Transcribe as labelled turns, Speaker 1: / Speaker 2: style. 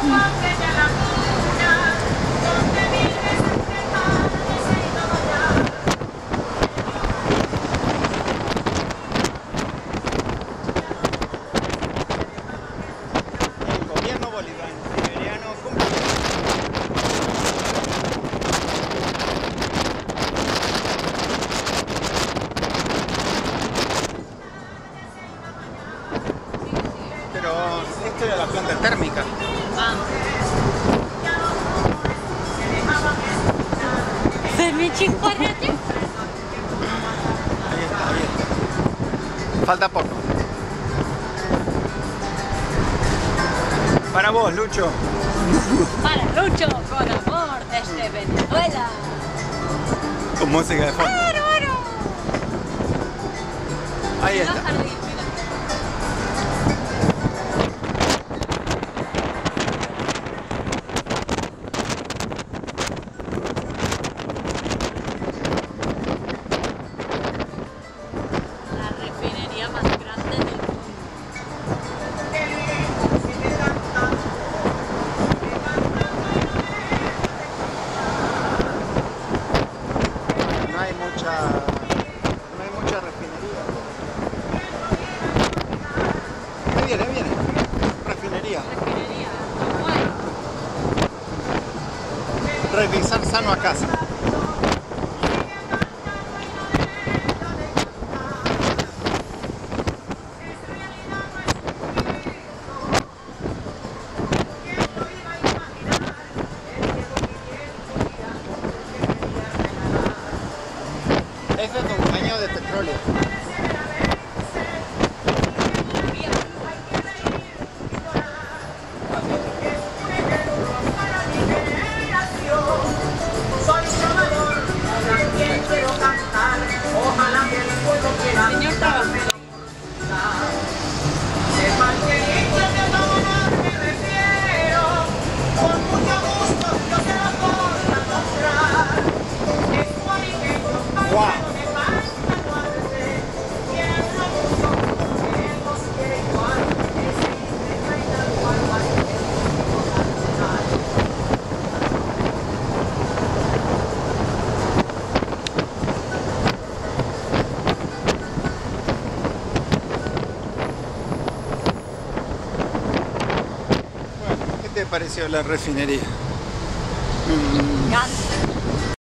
Speaker 1: El gobierno bolivariano cumple. Pero esto era la planta térmica.
Speaker 2: Se me chincorreó.
Speaker 1: Ahí está, ahí está. Falta poco. Para vos, Lucho.
Speaker 2: Para Lucho, con amor desde Venezuela.
Speaker 1: Con música de fondo.
Speaker 2: ¡Claro!
Speaker 1: Ahí está.
Speaker 2: La refinería más grande del mundo.
Speaker 1: No hay mucha refinería. Ahí viene. Refinería.
Speaker 2: Refinería. Bueno,
Speaker 1: Revisar sano a casa. Ese es un caño de petróleo.
Speaker 2: señor trabajador.
Speaker 1: ¡Wow! ¿Qué te pareció la refinería?
Speaker 2: Gante.